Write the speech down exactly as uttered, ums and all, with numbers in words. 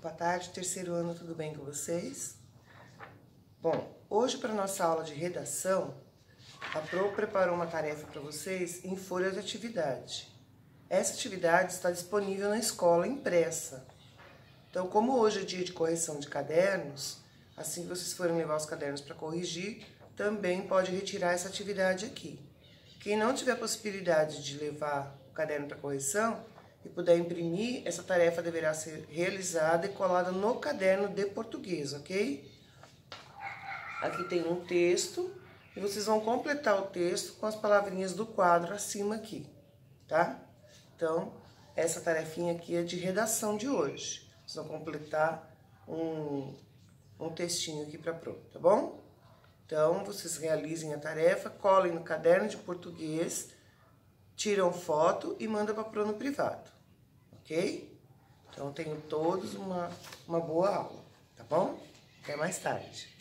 Boa tarde, terceiro ano, tudo bem com vocês? Bom, hoje para nossa aula de redação, a Pro preparou uma tarefa para vocês em folha de atividade. Essa atividade está disponível na escola impressa. Então, como hoje é dia de correção de cadernos, assim que vocês forem levar os cadernos para corrigir, também pode retirar essa atividade aqui. Quem não tiver possibilidade de levar o caderno para correção e puder imprimir, essa tarefa deverá ser realizada e colada no caderno de português, ok? Aqui tem um texto e vocês vão completar o texto com as palavrinhas do quadro acima aqui, tá? Então, essa tarefinha aqui é de redação de hoje. Vocês vão completar um, um textinho aqui para a Pro, tá bom? Então, vocês realizem a tarefa, colhem no caderno de português, tiram foto e mandam para a Pro no privado, ok? Então, tenham todos uma, uma boa aula, tá bom? Até mais tarde.